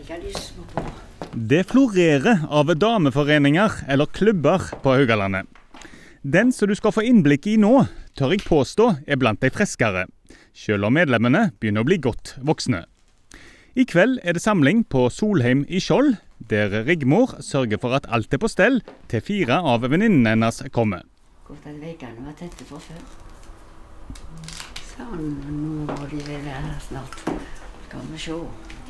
legalisme på. Det florerer av dameforeninger eller klubber på Haugalandet. Den som du skal få innblikk i nå, tør jeg påstå blant de freskere, selv om medlemmene begynner å bli godt voksne. I kveld det samling på Solheim i Skjold, der Rigmor sørger for at alt på stell til 4 av venninnene hennes kommer. Godt at veggene var tette for før. Sånn, nå må de vel være her snart. Skal vi se.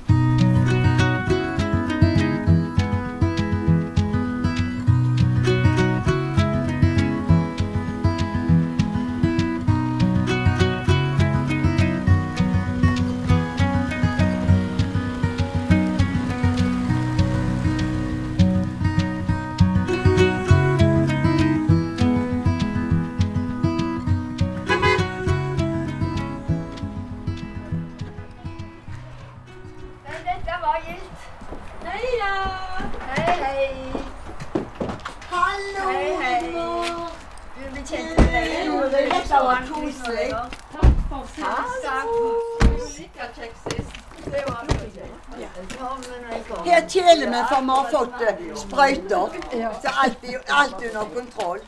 Her kjeler vi for vi har fått sprøyter, så alt under kontroll.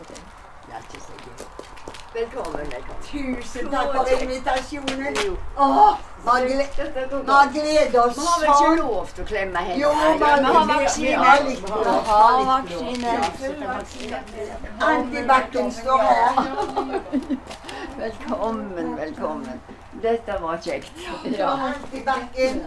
Velkommen. Tusen takk for invitasjonen. Vi har gledet oss Vi har vel ikke lov til å klemme henne? Jo, vi har litt vaksine. Antibac-en står her. Velkommen. Dette var kjekt. Antibac-en.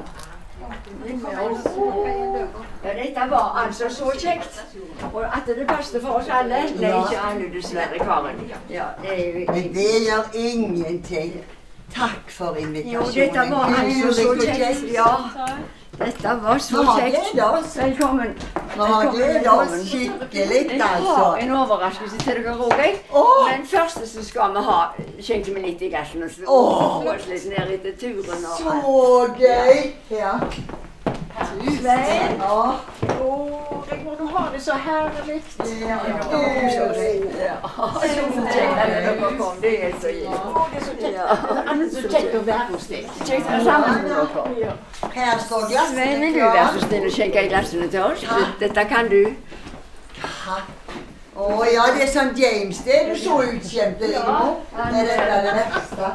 Ja, dette var altså så kjekt. Og at det passet for oss alle, det ikke alle dessverre, Karen. Ja, Men det gjør ingenting. Takk for invitasjonen. Jo, dette var altså så kjekt. Ja, dette var så kjekt. Velkommen. Vi har gledet oss skikkelig, altså. En overraskelse til dere også. Men først så skal vi ha skjenke meg litt i gassen og få oss litt ned etter turen. Så gøy! Ja. Svein. Rigmor, du har det så herlig. Så kjekt at dere kom. Det så gitt. Det er så kjekt å være hos deg. Kjekt å være sammen med dere. Her står glassene. Svein, vil du være så snill å skjenke i glassene til oss? Dette kan du. Ja, det er sånn James det. Du så utkjempe, Rigmor. Det er det verste.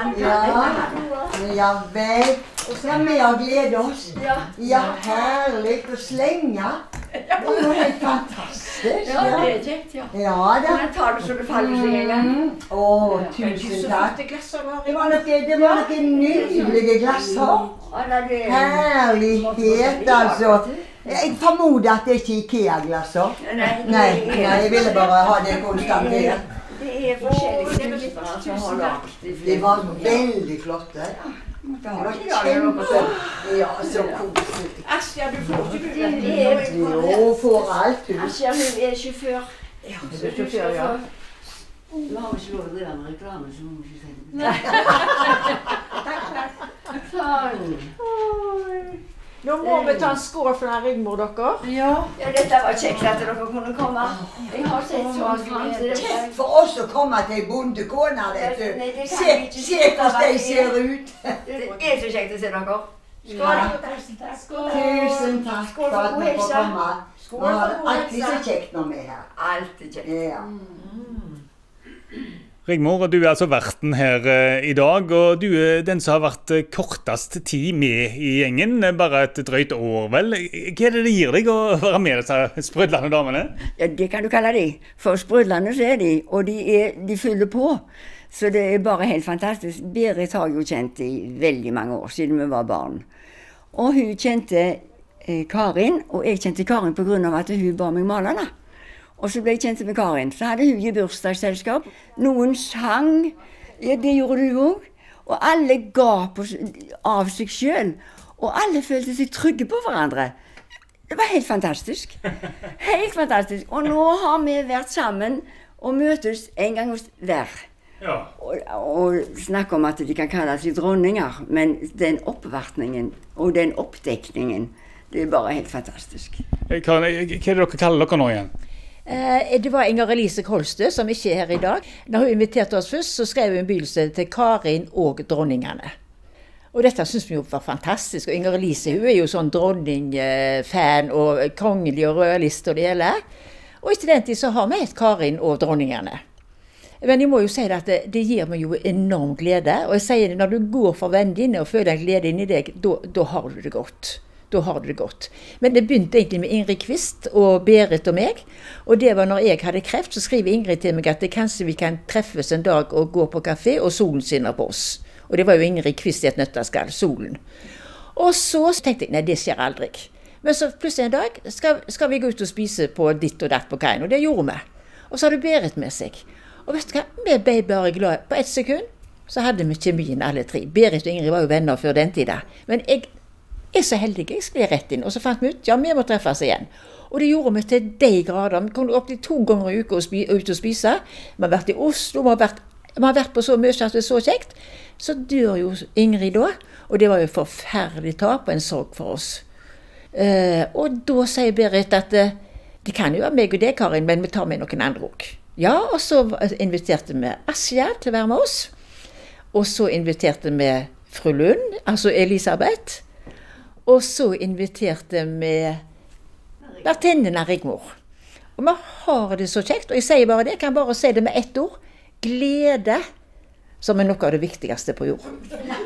Ja vel. Og så har vi gledet oss. Ja, herlig å slenge. Det er jo helt fantastisk. Ja, det er kjekt, ja. Ja da. Men tar det så det faller seg en gang. Tusen takk. Det var noen nydelige glasser. Herlighet, altså. Jeg formoder at det ikke er IKEA-glasser. Nei, jeg ville bare ha det konstant her. Det er forskjellige typer som har lagt. De var veldig flotte. Det var kjempe. Ja, så koselig. Asja, du får ikke du. Jo, får alt du. Asja, hun er sjåfør. Ja, hun er sjåfør, ja. Vi har ikke lov til å drive med reklame, så må vi ikke si det. Takk. Sånn. Nå må vi ta en skål for den Rigmor, dere. Ja, dette var kjekt at dere kunne komme. Jeg har sett så frem til det. Kjekt for oss å komme til ei bondekone, vet du. Se hvordan de ser ut. Det er så kjekt å se dere. Skål! Tusen takk for at vi får komme. Vi har det alltid så kjekt når vi er her. Alltid kjekt. Ja. Rigmor, du er altså verten her i dag, og du er den som har vært kortest tid med i gjengen, bare et drøyt år, vel? Hva er det gir deg å være med disse sprudlende damene? Ja, det kan du kalle de. For sprudlende så er de, og de fyller på. Så det er bare helt fantastisk. Berit har jo kjent i veldig mange år siden vi var barn. Og hun kjente Karin, og jeg kjente Karin på grunn av at hun ba meg male henne. Og så ble jeg kjent med Karin. Så hadde hun i bursdagsselskap. Noen sang, ja, det gjorde du også. Og alle ga av seg selv. Og alle følte seg trygge på hverandre. Det var helt fantastisk. Helt fantastisk. Og nå har vi vært sammen og møtes en gang hos hver. Ja. Og snakke om at de kan kalle seg dronninger. Men den oppvartningen og den oppdekningen, det er bare helt fantastisk. Hva er det dere kaller dere nå igjen? Det var Inger Elise Kolstø som ikke er her i dag. Når hun inviterte oss først, så skrev hun begynnelse til Karin og dronningene. Og dette synes vi jo var fantastisk, og Inger Elise hun jo sånn dronningfan og kongelig og royalist og det hele. Og etter den tid så har vi et Karin og dronningene. Men jeg må jo si at det gir meg jo enorm glede, og jeg sier det, når du går for vennen din og føler en glede inni deg, da har du det godt. Da har du det godt. Men det begynte egentlig med Ingrid Kvist og Berit og meg, og det var når jeg hadde kreft, så skriver Ingrid til meg at kanskje vi kan treffes en dag og gå på kafé, og solen skinner på oss. Og det var jo Ingrid Kvist i et nøtteskall, solen. Og så tenkte jeg, nei, det skjer aldri. Men så plutselig en dag skal vi gå ut og spise på ditt og datt på kaien, og det gjorde vi. Og så hadde Berit med seg. Og vet du hva, vi ble bare glad. På ett sekund så hadde vi kjemien alle tre. Berit og Ingrid var jo venner før den tida. Men jeg er så heldig, jeg skled rett inn. Og så fant vi ut, ja, vi må treffes igjen. Og det gjorde vi til de grader. Vi kom opp til 2 ganger i uka ut og spise. Vi har vært i Oslo, vi har vært på så mye at det er så kjekt. Så dør jo Ingrid da, og det var jo forferdelig tap og en sorg for oss. Og da sier Berit at det kan jo være meg og det, Karin, men vi tar med noen andre også. Ja, og så inviterte vi Asja til å være med oss. Og så inviterte vi fru Lund, altså Elisabeth. Og så inviterte vi vertinnen av Rigmor. Og vi har det så kjekt, og jeg sier bare det, jeg kan bare si det med ett ord. Glede, som er noe av det viktigste på jord.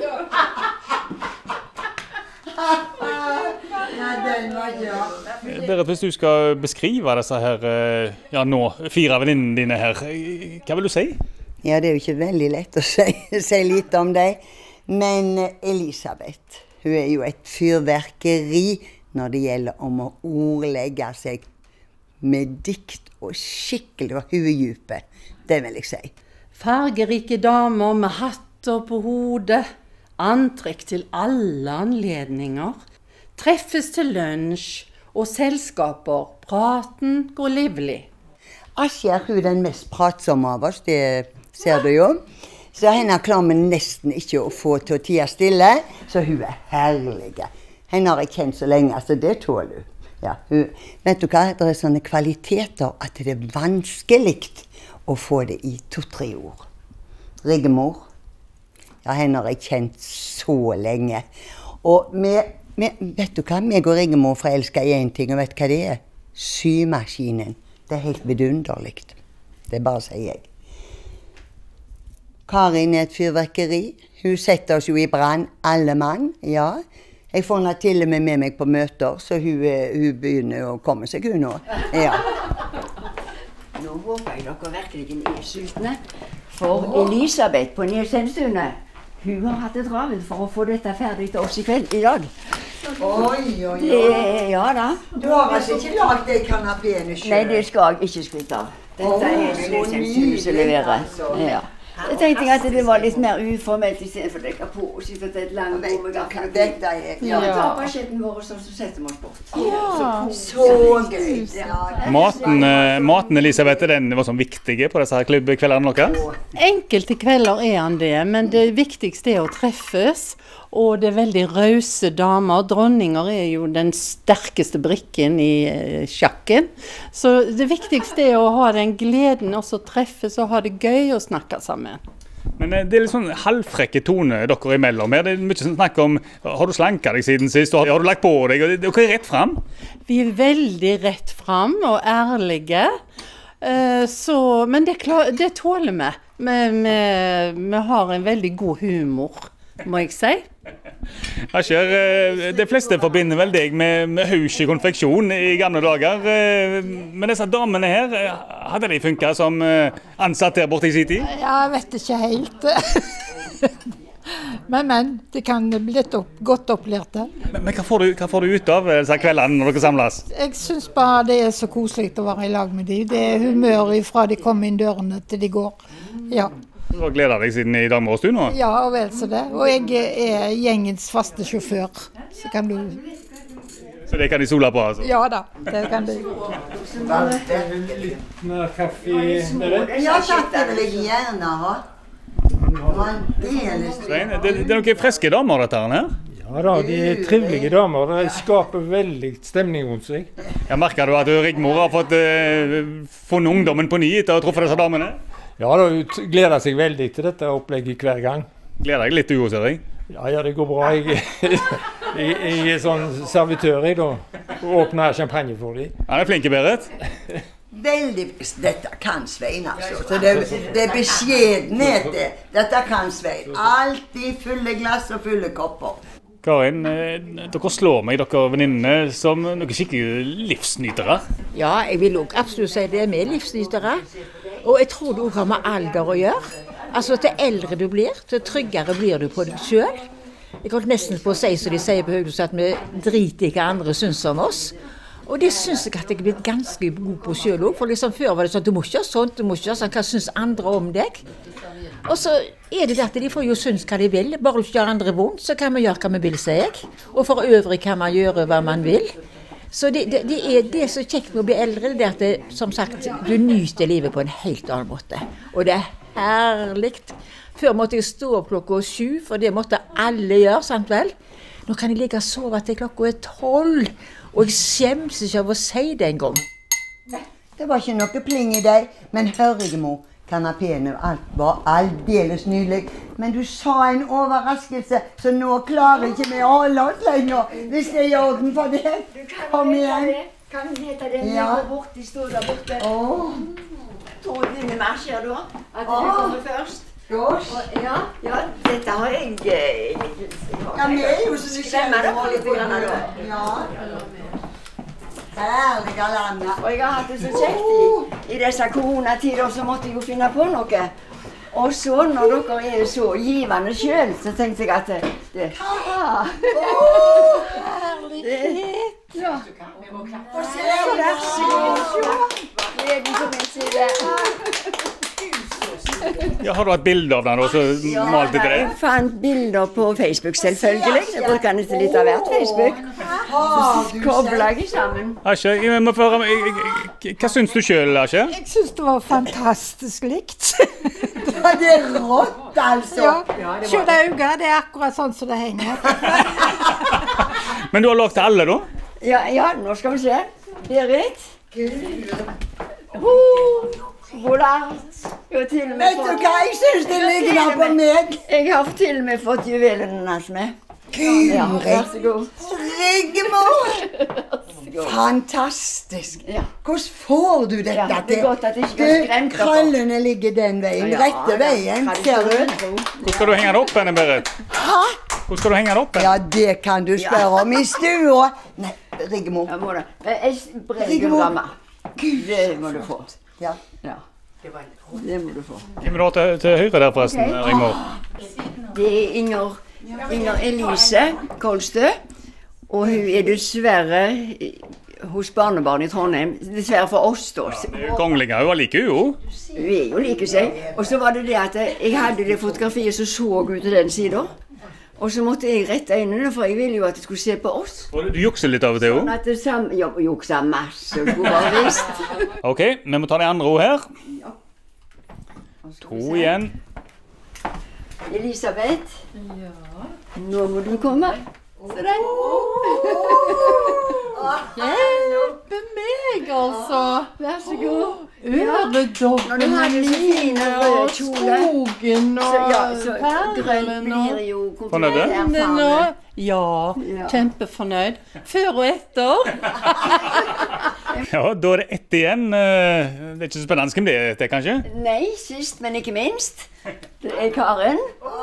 Berit, hvis du skal beskrive disse her, ja nå, 4 venninnene dine her, hva vil du si? Ja, det er jo ikke veldig lett å si litt om deg. Men Elisabeth, hun er jo et fyrverkeri når det gjelder om å ordlegge seg med dikt og skikkelig og huedype. Det vil jeg si. Fargerike damer med hatter på hodet, antrekk til alle anledninger, treffes til lunsj og selskaper, praten går livlig. Asja er hun den mest pratsomme av oss, det ser du jo. Så henne klarer vi nesten ikke å få til å tie stille, så hun er herlig. Henne har jeg kjent så lenge, så det tåler hun. Ja, vet du hva, det er sånne kvaliteter at det er vanskelig å få det i 2-3 ord. Rigmor, ja, henne har jeg kjent så lenge. Og vet du hva, meg og Rigmor forelsker i en ting, og vet hva det er? Symaskinen. Det er helt vidunderlig. Det bare sier jeg. Karin er et fyrverkeri. Hun setter oss jo i brann, alle mann, ja. Jeg får henne til og med meg på møter, så hun begynner å komme seg hun nå. Ja. Nå håper jeg dere virkelig er sultne. For Elisabeth på Nesendstune, hun har hatt det travelt for å få dette ferdig til oss i kveld, i dag. Oi. Ja da. Du har altså ikke lagd de kanapéene selv? Nei, det skal jeg ikke skryte av. Dette er Nesendstune som leverer. Ja. Jeg tenkte at det var litt mer uformelt i stedet for å dekke på og sitte til et langt bord med gaffel. Dette er... Ja, ta pasjetten vår, så setter vi oss bort. Så gøy. Maten, Elisabeth, den var sånn viktig på disse klubbkveldene dere? Enkelte kvelder er han det, men det viktigste er å treffes, og det er veldig rause damer. Dronninger er jo den sterkeste brikken i sjakken. Så det viktigste er å ha den gleden, og så treffes og ha det gøy og snakke sammen. Men det er litt sånn halvfrekke tone dere imellom her. Det er mye snakk om, har du slanket deg siden sist, og har du lagt på deg? Dere er rett frem? Vi er veldig rett frem og ærlige. Men det tåler vi. Vi har en veldig god humor, må jeg si. De fleste forbinder vel deg med hus i konfeksjon i gamle dager. Men disse damene her, hadde de funket som ansatt der borte i sin tid? Ja, jeg vet ikke helt. Men, det kan bli litt godt opplærte. Men hva får du ut av disse kveldene når dere samles? Jeg synes bare det er så koselig å være i lag med dem. Det er humør fra de kommer inn dørene til de går. Ja. Du har gledet deg siden i dag morges du nå? Ja, og vel så det. Og jeg er gjengens faste sjåfør. Så kan du... Så det kan de sola på, altså? Ja da, det kan du. Litt mer kaffe? Ja, takk, det vil jeg gjerne ha. Svein, det er noen friske damer dette her? Ja da, de er trivelige damer. De skaper veldig stemning rundt seg. Jeg merker du at Rigmor har funnet ungdommen på ny etter å ha truffet disse damene? Ja da, hun gleder seg veldig til dette opplegget hver gang. Gleder deg litt du også, ser jeg? Ja, det går bra. Jeg er sånn servitør i da. Åpner champagne for dem. Han er flinke, Berit. Veldig. Dette kan Svein, altså. Så det er beskjedenhet. Dette kan Svein. Alltid fulle glass og fulle kopper. Karin, dere slår meg, dere venninnene, som noen skikkelig livsnytere. Ja, jeg vil også absolutt si det med livsnytere. Og jeg tror det også har med alder å gjøre. Altså, til eldre du blir, til tryggere blir du på deg selv. Jeg holdt nesten på å si, som de sier på Høgdus, at vi driter ikke andre syns om oss. Og det syns jeg at jeg er blitt ganske god på selv også. For liksom før var det sånn, du må ikke gjøre sånt, du må ikke gjøre sånn, hva syns andre om deg? Og så er det at de får jo synes hva de vil. Bare du ikke gjør andre vondt, så kan man gjøre hva man vil, sier jeg. Og for øvrig kan man gjøre hva man vil. Så det er så kjekt med å bli eldre, det er at det, som sagt, du nyter livet på en helt annen måte. Og det er herlig. Før måtte jeg stå opp klokka 7, for det måtte alle gjøre, sant vel? Nå kan jeg ligge og sove til klokka 12, og jeg skjemmes ikke av å si det en gang. Det var ikke noe pling i deg, men Hørregemo, kanapeen og alt var aldeles nydelig. Men du sa en overraskelse, så nå klarer ikke vi å holde oss lenger, hvis det er i orden for det. Kom igjen. Kan hete den Ja. der borte, står der borte. Tror du vi marsjer da? At du Åh. kommer først? Gosh. Ja, dette har jeg... Ja, vi er jo så Skremmer dere litt grann da? Ja. Herlige landet. Og jeg har hatt det så kjekt i disse koronatider, så måtte jeg jo finne på noe. Og så, når dere er så givende selv, så tenkte jeg at det herlighet! Ja. Vær så god. Gleden på min side. Ja, har du hatt bilder av den og så malt etter det? Jeg fant bilder på Facebook, selvfølgelig. Jeg bruker nesten litt av hvert Facebook. Så kobler jeg sammen. Asje, jeg må få høre, hva syns du selv, Asje? Jeg synes det var fantastisk likt. Ja, det er rått, altså. Ja, se det øyet, det er akkurat sånn som det henger. Men du har lagt til alle, da? Ja, nå skal vi se. Berit. Hvordan? Jeg har til og med Vet du hva, jeg synes det ligner på meg. Jeg har til og med fått juvelene hans med. Ja, vær så god. Rigmor! Fantastisk. Ja. Hvordan får du dette Ja, det er godt at jeg ikke blir skremt dere. krøllene ligger den veien, rette veien, ser du? Hvor skal du henge det opp henne, Berit? Hæ? Hvor skal du henge det opp henne? Ja, det kan du spørre om i stua. Nei, Rigmor. Jeg må da. Brevgramma. Det må du få. Ja. Ja. Det må du få. Hvem er det til høyre der, forresten, Rigmor? Det er Inger Elise Kolstø, og hun er dessverre hos barnebarn i Trondheim. Dessverre for oss da. Kongelige, hun var like jo. Hun er jo like seg. Og så var det det at jeg hadde det fotografiet som så ut til den siden. Og så måtte jeg rette øynene, for jeg ville jo at de skulle se på oss. Og du jukser litt av og til, jo. Sånn at det juksa masse, skulle bare visst. Ok, vi må ta de andre ord her. 2 igjen. Elisabeth. Nå må du komme. Se den. Hjelpe meg, altså. Vær så god. Øredobben Når du har disse fine røde og kjoler, skogen så og grønt perlene blir jo Fornøyd? perlene og... Ja, kjempefornøyd. Før og etter. Ja, da er det 1 igjen. Det er ikke så spennende hvem det er, kanskje? Nei, sist, men ikke minst. Det er Karen.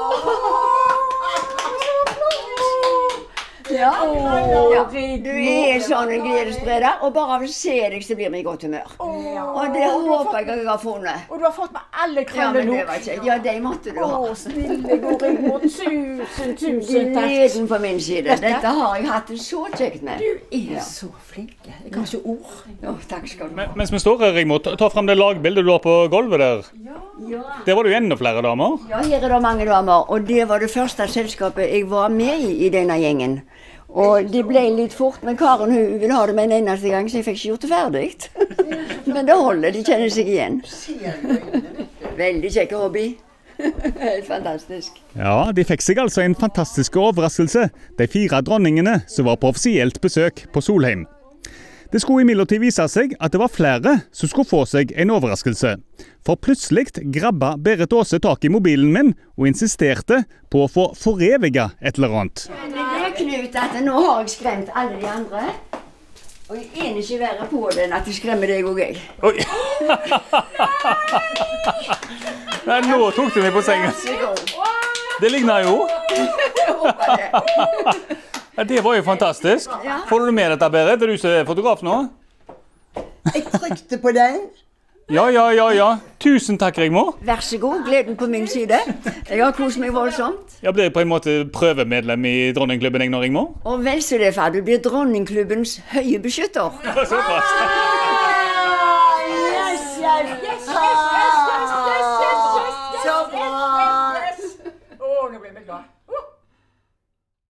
Ja, du er sånn en gledesspreder, og bare av å se deg så blir vi i godt humør. Og det håper jeg har funnet. Og du har fått med alle Ja, krøller men nå. det var ikke. Ja, de måtte du ha. Snille gode Rigmor, tusen takk. Gleden på min side. Dette har jeg hatt det så kjekt med. Du er så flink. Jeg har ikke ord. Ja, takk skal du ha. Mens vi står her, Rigmor, ta frem det lagbildet du har på gulvet der. Der var det jo enda flere damer. Ja, her er det mange damer, og det var det første selskapet jeg var med i denne gjengen. Og det ble litt fort, men Karen hun ville ha det med en eneste gang, så jeg fikk ikke gjort det ferdig. Men det holder, de kjenner seg igjen. Veldig kjekk hobby. Helt fantastisk. Ja, de fikk seg altså en fantastisk overraskelse, de 4 dronningene som var på offisielt besøk på Solheim. Det skulle imidlertid vise seg at det var flere som skulle få seg en overraskelse. For plutselig grabba Berit Åse tak i mobilen min og insisterte på å få forevige et eller annet. Det er Knut at nå har jeg skremt alle de andre. Og jeg er ikke verre på den at jeg skremmer deg og jeg. Oi! Nei, nå tok du meg på sengen. Det ligner jo. Ja, det var jo fantastisk. Får du med dette, Berit? Er du som er fotograf nå? Jeg trykte på den. Ja. Tusen takk, Rigmor. Vær så god, gleden på min side. Jeg har kost meg voldsomt. Jeg blir på en måte prøvemedlem i Dronningklubben, jeg nå, Rigmor. Og vel så det, far. Du blir Dronningklubbens høye beskytter. Såpass. Yes.